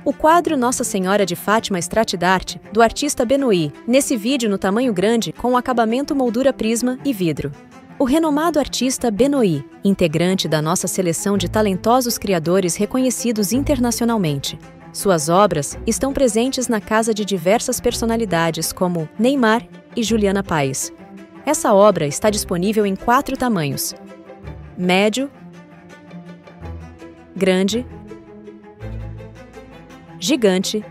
O quadro Nossa Senhora de Fátima Stratidarte, do artista Benoît, nesse vídeo no tamanho grande com acabamento moldura prisma e vidro. O renomado artista Benoît, integrante da nossa seleção de talentosos criadores reconhecidos internacionalmente. Suas obras estão presentes na casa de diversas personalidades como Neymar e Juliana Paes. Essa obra está disponível em 4 tamanhos: médio, grande, gigante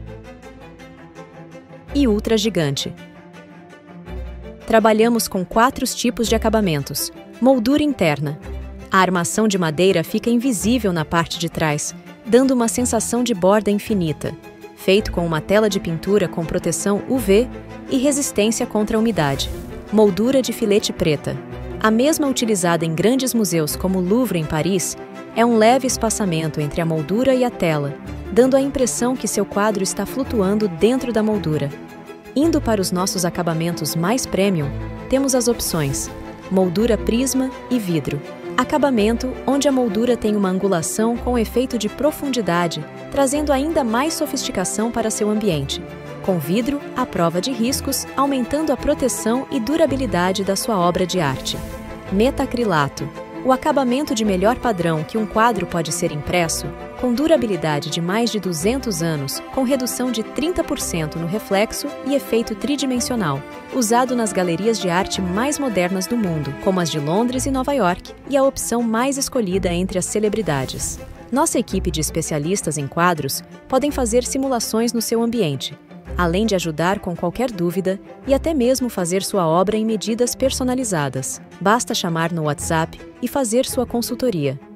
e ultra gigante. Trabalhamos com 4 tipos de acabamentos. Moldura interna. A armação de madeira fica invisível na parte de trás, dando uma sensação de borda infinita. Feito com uma tela de pintura com proteção UV e resistência contra a umidade. Moldura de filete preta. A mesma utilizada em grandes museus como o Louvre em Paris, é um leve espaçamento entre a moldura e a tela, dando a impressão que seu quadro está flutuando dentro da moldura. Indo para os nossos acabamentos mais premium, temos as opções: moldura prisma e vidro. Acabamento onde a moldura tem uma angulação com efeito de profundidade, trazendo ainda mais sofisticação para seu ambiente. Com vidro à prova de riscos, aumentando a proteção e durabilidade da sua obra de arte. Metacrilato. O acabamento de melhor padrão que um quadro pode ser impresso, com durabilidade de mais de 200 anos, com redução de 30% no reflexo e efeito tridimensional, usado nas galerias de arte mais modernas do mundo, como as de Londres e Nova York, e a opção mais escolhida entre as celebridades. Nossa equipe de especialistas em quadros podem fazer simulações no seu ambiente, além de ajudar com qualquer dúvida e até mesmo fazer sua obra em medidas personalizadas. Basta chamar no WhatsApp e fazer sua consultoria.